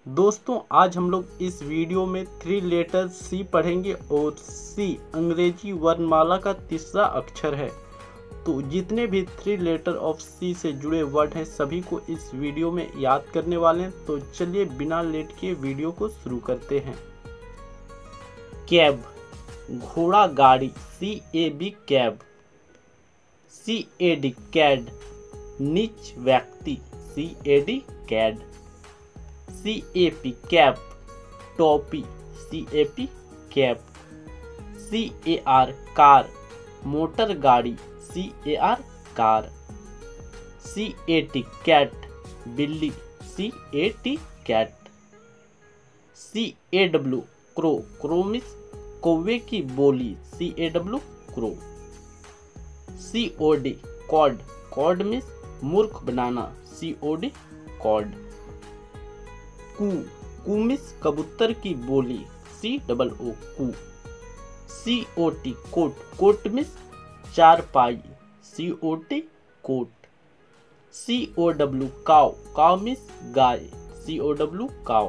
दोस्तों आज हम लोग इस वीडियो में 3 लेटर सी पढ़ेंगे और सी अंग्रेजी वर्णमाला का तीसरा अक्षर है। तो जितने भी 3 लेटर ऑफ सी से जुड़े वर्ड हैं सभी को इस वीडियो में याद करने वाले हैं। तो चलिए बिना लेट किए वीडियो को शुरू करते हैं। कैब, घोड़ा गाड़ी, CAB कैब। CAD कैड, नीच व्यक्ति, CAD कैड। CAP कैप, टोपी, CAP cap. CAR car, motor गाड़ी, CAR कार। CAT कैट, बिल्ली, CAT cat. CAW crow, crow means कौवे की बोली, CAW crow. COD cod, cod means मूर्ख बनाना, COD cod. Coo, coo means कबूतर की बोली, COO coo. COT cot, cot means चारपाई, COT cot. COW cow, cow means गाय, COW cow.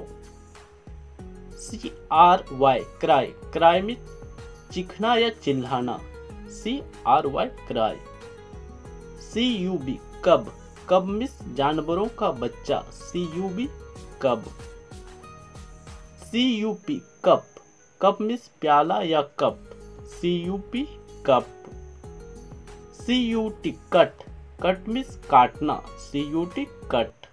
CRY cry, cry means चीखना या चिल्लाना, CRY क्राई। CUB कब, कब मीन्स जानवरों का बच्चा, CUB कब। CUP कप, कप मीन्स प्याला या cup, CUP cup. CUT cut, cut means काटना, CUT कट।